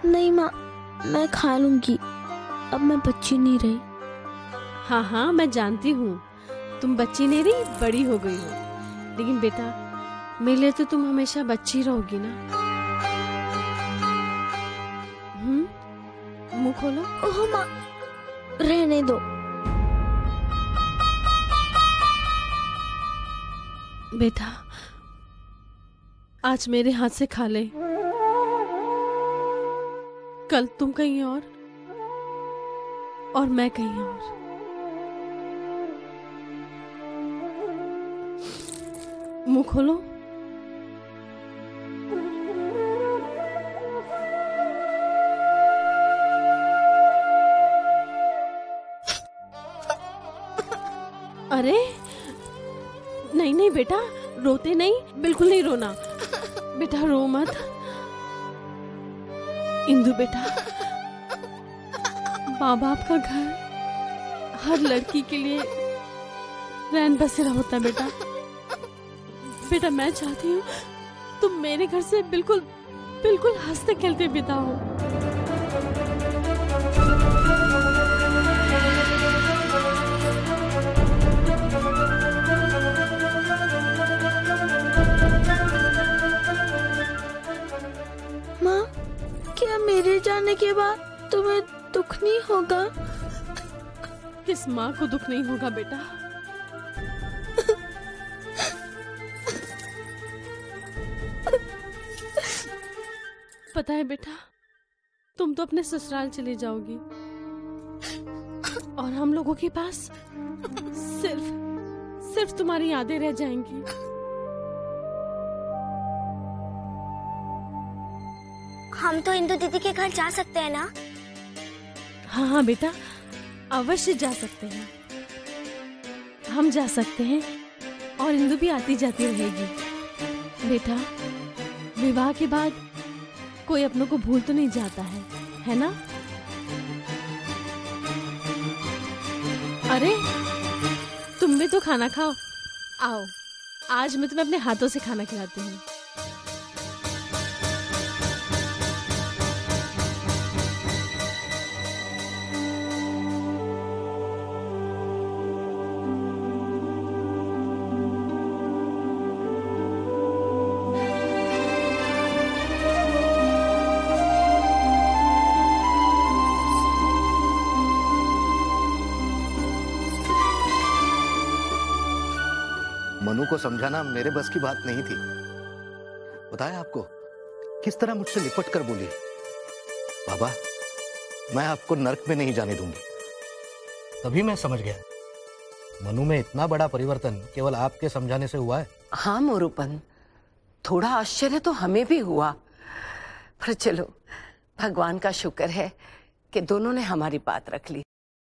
नहीं माँ, मैं खा लूंगी, अब मैं बच्ची नहीं रही। हाँ हाँ मैं जानती हूँ, तुम बच्ची नहीं रही, बड़ी हो गई हो, लेकिन बेटा मेरे लिए तो तुम हमेशा बच्ची रहोगी ना। मुंह खोलो। ओह माँ, रहने दो। बेटा आज मेरे हाथ से खा ले, कल तुम कहीं और मैं कहीं और। मुंह खोलो। अरे नहीं नहीं बेटा, रोते नहीं, बिल्कुल नहीं रोना बेटा, रो मत। इंदु बेटा, माँ बाप का घर हर लड़की के लिए रैन बसेरा होता है बेटा। बेटा मैं चाहती हूँ तुम मेरे घर से बिल्कुल बिल्कुल हंसते खेलते बिता हो। माँ, क्या मेरे जाने के बाद तुम्हें दुख नहीं होगा? किस माँ को दुख नहीं होगा बेटा? पता है बेटा, तुम तो अपने ससुराल चली जाओगी और हम लोगों के पास सिर्फ तुम्हारी यादें रह जाएंगी। हम तो इंदु दीदी के घर जा सकते हैं ना? हाँ हाँ बेटा, अवश्य जा सकते हैं, हम जा सकते हैं और इंदु भी आती जाती रहेगी। बेटा विवाह के बाद कोई अपनों को भूल तो नहीं जाता है ना? अरे तुम भी तो खाना खाओ, आओ आज मैं तुम्हें अपने हाथों से खाना खिलाती हूँ। मनु को समझाना मेरे बस की बात नहीं थी। बताया आपको किस तरह मुझसे लिपट कर बोली, बाबा मैं आपको नर्क में नहीं जाने दूंगी। तभी मैं समझ गया मनु में इतना बड़ा परिवर्तन केवल आपके समझाने से हुआ है। हाँ मोरूपन, थोड़ा आश्चर्य तो हमें भी हुआ, पर चलो भगवान का शुक्र है कि दोनों ने हमारी बात रख ली।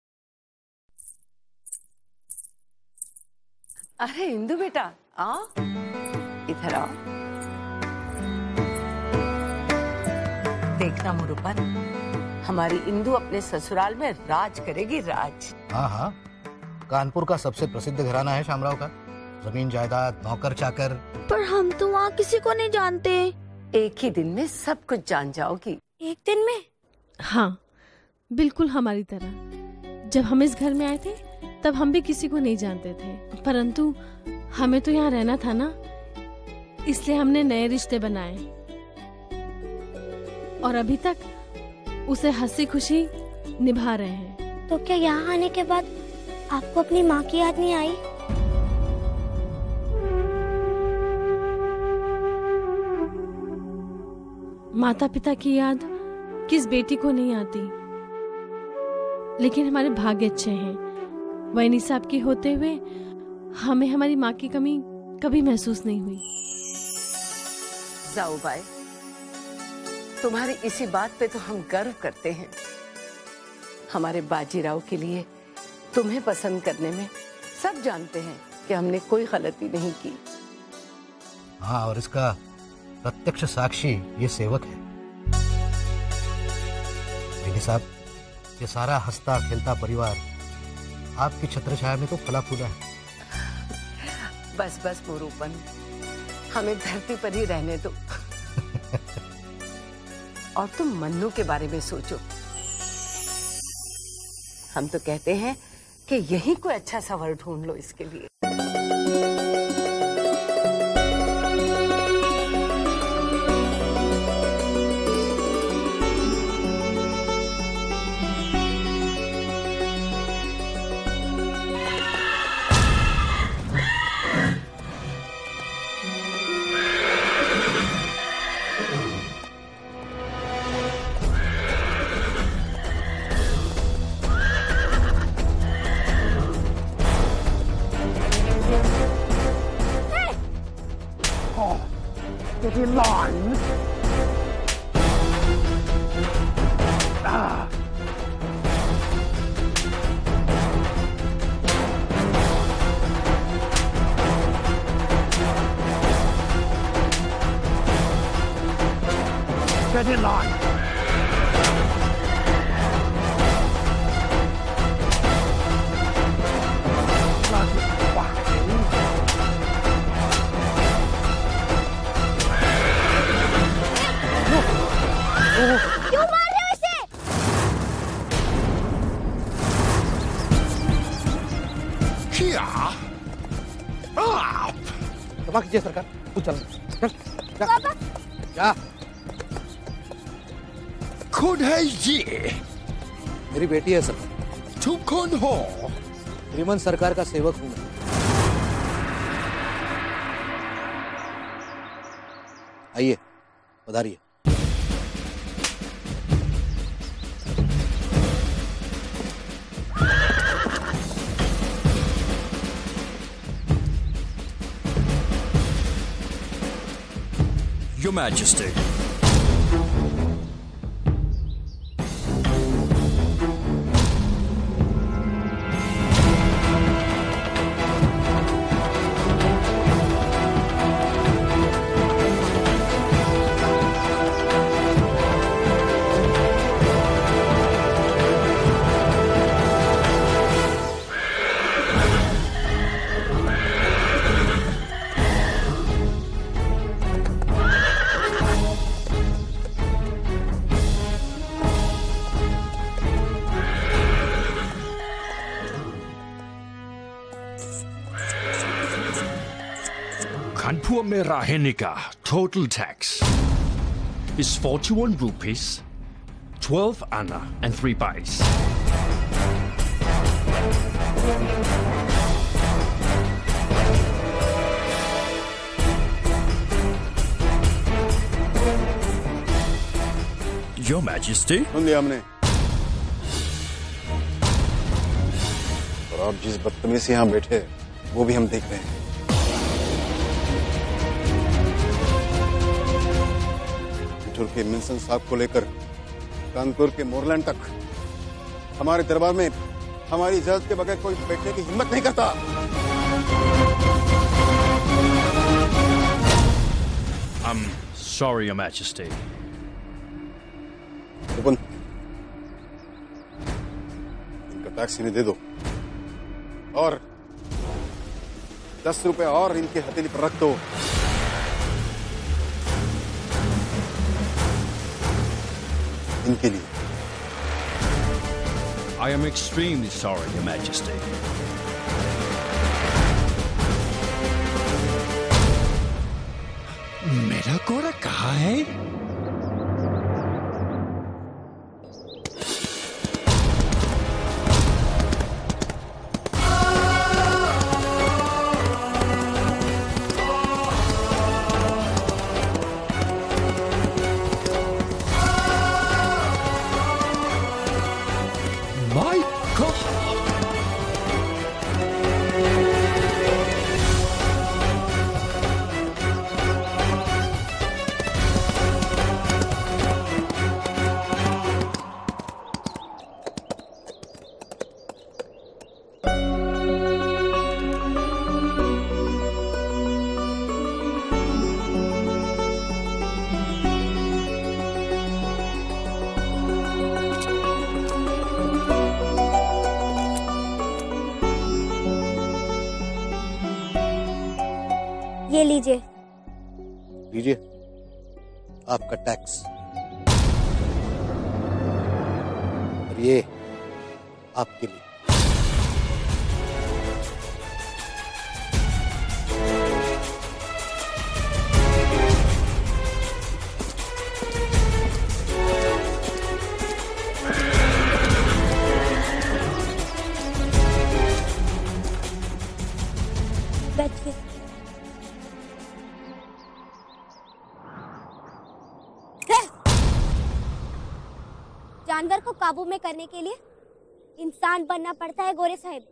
अरे इंदु बेटा आओ, इधर आओ। देखना मोरूपन, हमारी इंदु अपने ससुराल में राज करेगी, राज। हाँ हाँ, कानपुर का सबसे प्रसिद्ध घराना है शामराव का, जमीन जायदाद नौकर चाकर। पर हम तो वहाँ किसी को नहीं जानते। एक ही दिन में सब कुछ जान जाओगी। एक दिन में? हाँ बिल्कुल हमारी तरह। जब हम इस घर में आए थे तब हम भी किसी को नहीं जानते थे, परंतु हमें तो यहाँ रहना था ना, इसलिए हमने नए रिश्ते बनाए और अभी तक उसे हंसी खुशी निभा रहे हैं। तो क्या यहाँ आने के बाद आपको अपनी माँ की याद नहीं आई? माता पिता की याद किस बेटी को नहीं आती, लेकिन हमारे भाग्य अच्छे हैं। वैनी साहब की होते हुए हमें हमारी माँ की कमी कभी महसूस नहीं हुई। जाओ बाई, तुम्हारी इसी बात पे तो हम गर्व करते हैं। हमारे बाजीराव के लिए तुम्हें पसंद करने में सब जानते हैं कि हमने कोई गलती नहीं की। हाँ, और इसका प्रत्यक्ष साक्षी ये सेवक है। वैनी साहब, ये सारा हंसता खेलता परिवार आपकी छत्रछाया में तो फला फूला है। बस बस मोरूपन, हमें धरती पर ही रहने दो। और तुम मन्नू के बारे में सोचो। हम तो कहते हैं कि यही कोई अच्छा सा वर ढूंढ लो इसके लिए। Get in line. क्यों मार रहे हो इसे? क्या? क्षमा कीजिए सरकार, तू चल चल पापा जा। कौन है ये? मेरी बेटी है सर। तुम कौन हो? श्रीमन सरकार का सेवक हूँ मैं। आइए, पधारिए। Your Majesty. Kanpur में रहने का total tax is 41 rupees, 12 anna and 3 pice. Your Majesty. सुन लिया हमने। और आप जिस बदतमीजी से यहाँ बैठे वो भी हम देख रहे हैं। के मिल्सन साहब को लेकर कानपुर के मोरलैंड तक हमारे दरबार में हमारी इजाजत के बगैर कोई बैठने की हिम्मत नहीं करता। I'm sorry, Your Majesty. इनका टैक्स इन्हें दे दो और 10 रुपए और इनकी हथेली पर रख दो। इनके लिए। I am extremely sorry, Your Majesty. मेरा घोड़ा कहाँ है? ये लीजिए। लीजिए आपका टैक्स। ये आपके लिए। बैठिए। जानवर को काबू में करने के लिए इंसान बनना पड़ता है गोरे साहब।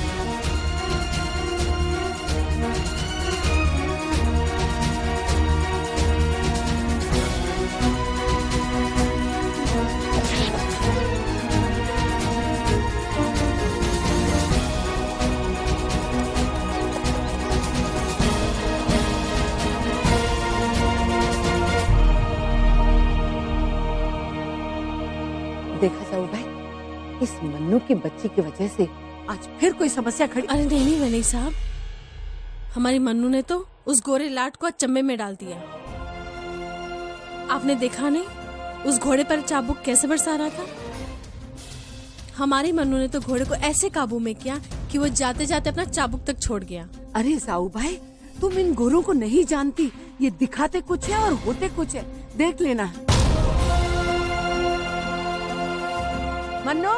देखा जाओ भाई, इस मन्नू की बच्ची की वजह से आज फिर कोई समस्या खड़ी। अरे नहीं वली साहब, हमारी मन्नू ने तो उस गोरे लाट को अचंभे में डाल दिया। आपने देखा नहीं उस घोड़े पर चाबुक कैसे बरसा रहा था? हमारी मन्नू ने तो घोड़े को ऐसे काबू में किया कि वो जाते जाते अपना चाबुक तक छोड़ गया। अरे जाऊ भाई, तुम इन गोरों को नहीं जानती, ये दिखाते कुछ है और होते कुछ है, देख लेना। मन्नो,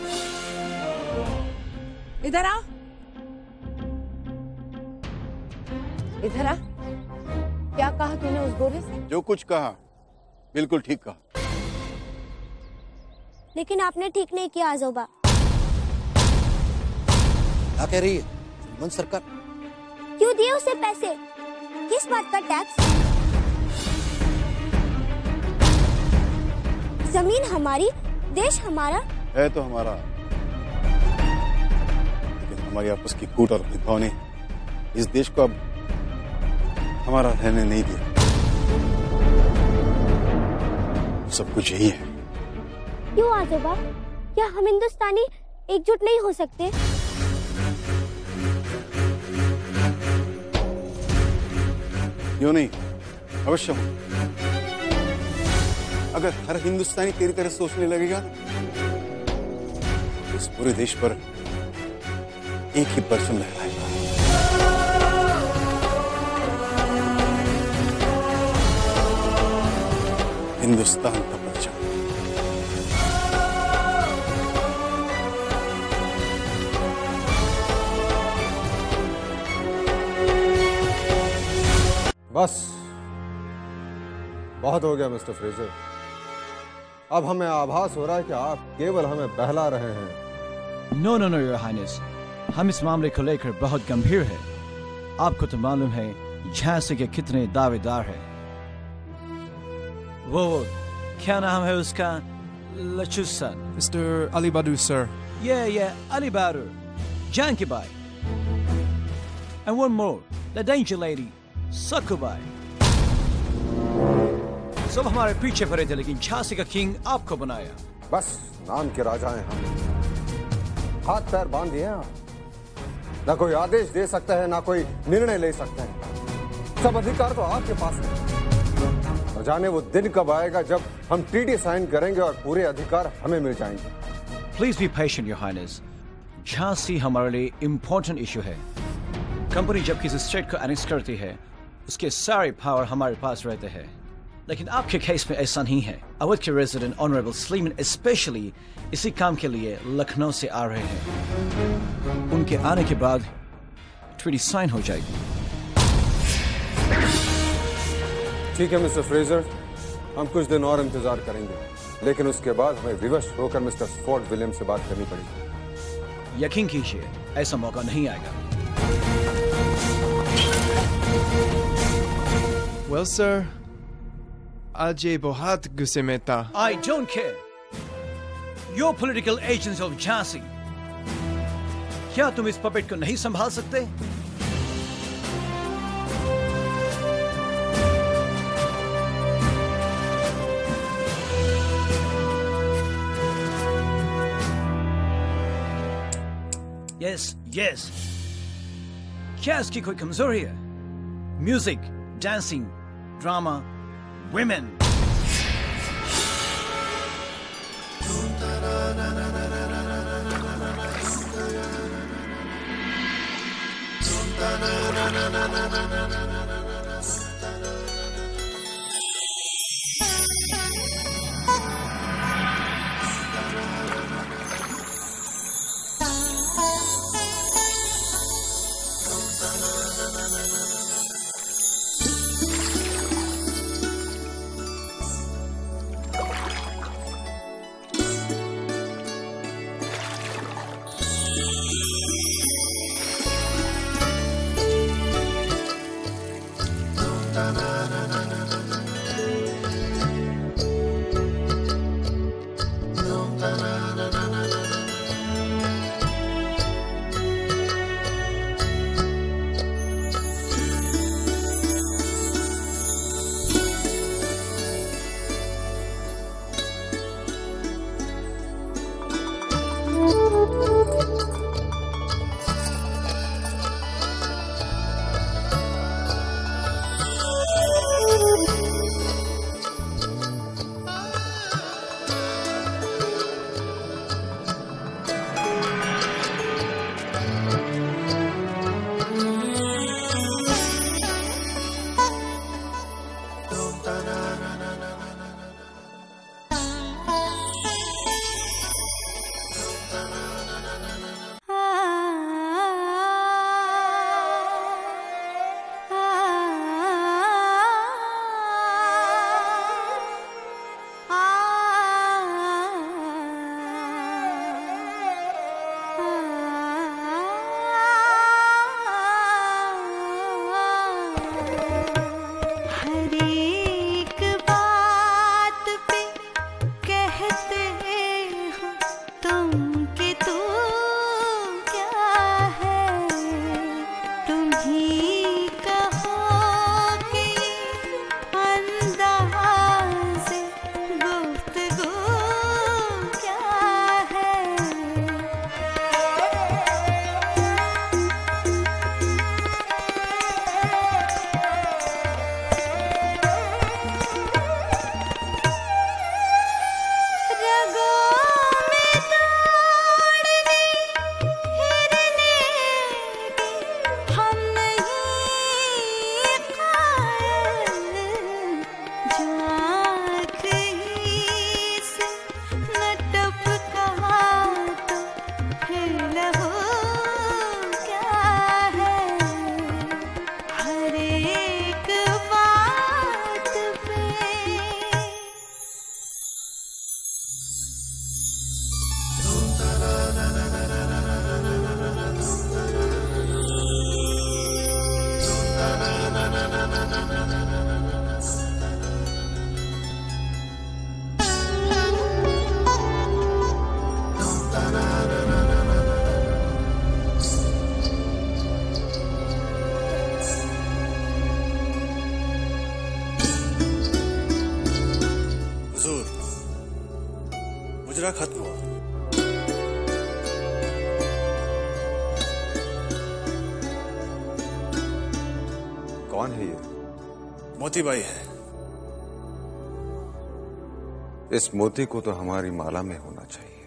इधर आ, इधर आ। क्या कहा तूने उस गोरे से? जो कुछ कहा बिल्कुल ठीक कहा। लेकिन आपने ठीक नहीं किया आजोबा। क्या कह रही है सलमान सरकार? क्यों दिए उसे पैसे? किस बात का टैक्स? जमीन हमारी, देश हमारा है तो हमारा, लेकिन हमारी आपस की कूट और भेदभाव ने इस देश को अब हमारा रहने नहीं दिया। सब कुछ यही है। क्यों आजोबा? क्या हम हिंदुस्तानी एकजुट नहीं हो सकते? क्यों नहीं, अवश्य हो। अगर हर हिंदुस्तानी तेरी तरह सोचने लगेगा तो इस पूरे देश पर एक ही परचम लहराएगा। हिंदुस्तान का परचम। बस बहुत हो गया मिस्टर फ्रेजर। अब हमें आभास हो रहा है कि आप केवल हमें बहला रहे हैं। No no no your highness, हम इस मामले को लेकर बहुत गंभीर है। आपको तो मालूम है झांसी के कितने दावेदार हैं। वो क्या नाम है उसका? लचुसन। Mister Ali Bahadur sir. ये Ali Bahadur, Janki Bai. And one more, the danger lady, Sakubai. सब हमारे पीछे पड़े थे, लेकिन झांसी का किंग आपको बनाया। बस नाम के राजा हैं हम। हाथ पैर बांध दिए आप। ना कोई आदेश दे सकता है, ना कोई निर्णय ले सकता है। सब अधिकार तो आपके पास है। और जाने वो दिन कब आएगा जब हम ट्रीटी साइन करेंगे और पूरे अधिकार हमें मिल जाएंगे। Please be patient, Your Highness. Jhansi हमारे लिए इम्पोर्टेंट इशू है। कंपनी जब किसी स्टेट को एनेक्स करती है, उसके सारे पावर हमारे पास रहते हैं। लेकिन आपके केस में ऐसा नहीं है। अवध के रेजिडेंट ऑनरेबल स्लीमन स्पेशली इसी काम के लिए लखनऊ से आ रहे हैं। उनके आने के बाद ट्रीटी साइन हो जाएगी। ठीक है मिस्टर फ्रेजर, हम कुछ दिन और इंतजार करेंगे, लेकिन उसके बाद हमें विवश होकर मिस्टर फोर्ड विलियम से बात करनी पड़ेगी। यकीन कीजिए, ऐसा मौका नहीं आएगा। Well, sir, आज ये बहुत गुस्से में था। I don't care. You're political agents of Jhansi. क्या तुम इस पपेट को नहीं संभाल सकते? Yes. क्या इसकी कोई कमजोरी है? Music, dancing, drama, women. मुजरा खत्म हुआ। कौन है ये? मोती बाई है। इस मोती को तो हमारी माला में होना चाहिए।